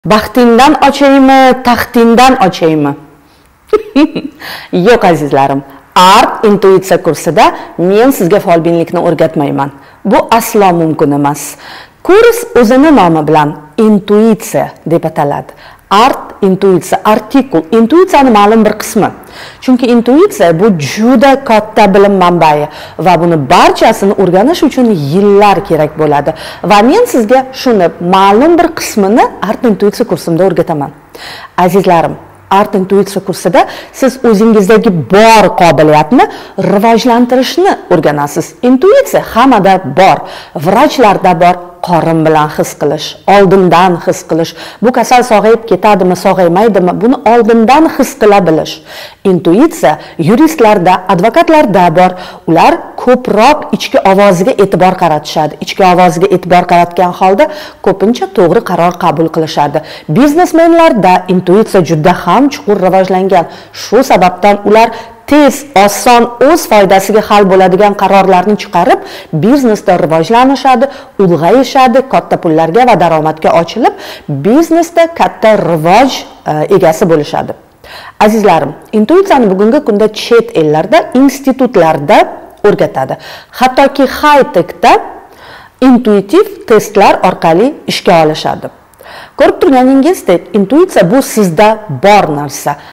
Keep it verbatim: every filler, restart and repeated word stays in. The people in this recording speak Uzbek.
Baxtingdan ochaymi, taxtingdan ochaymi? Yo'q azizlarim, art intuitsiya kursida men sizga folbinlikni o'rgatmayman. Bu aslo mumkin emas. Kurs o'zini nomi bilan intuitsiya deb ataladi. Art intuitsiya, artikul, intuitsiyani ma'lum bir qismi. Chunki intuitsiya bu juda katta bilim manbai va buni barchasini o'rganish uchun yillar kerak bo'ladi. Va men sizga shuni ma'lum bir qismini art intuitsiya kursimda o'rgataman. Azizlarim, art intuitsiya kursida siz o'zingizdagi bor qobiliyatni rivojlantirishni o'rganasiz. Intuitsiya hammada bor, vrachlarda bor. Qorin bilan his qilish, oldindan his qilish, bu kasal sog'ayib ketadimi, sog'aymaydimi, buni oldindan his qila bilish. Intuitsiya yuristlarda, advokatlarda bor. Ular ko'proq ichki ovoziga e'tibor qaratishadi. Ichki ovoziga e'tibor qaratgan holda ko'pincha to'g'ri qaror qabul qilishadi. Biznesmenlarda intuitsiya juda ham chuqur rivojlangan. Shu sababdan ular tez, oson, o'z foydasiga hal bo'ladigan qarorlarni chiqarib, biznesda rivojlanishadi, ulg'ayishadi, katta pullarga va daromadga ochilib, biznesda katta rivoj egasi bo'lishadi. Azizlarim, intuitsiyani bugungi kunda chet ellarda, institutlarda o'rgatadi. Hattoki high-techda intuitiv testlar orqali ishga olishadi. Ko'rib turganingizdek, intuitsiya bu sizda bor narsa.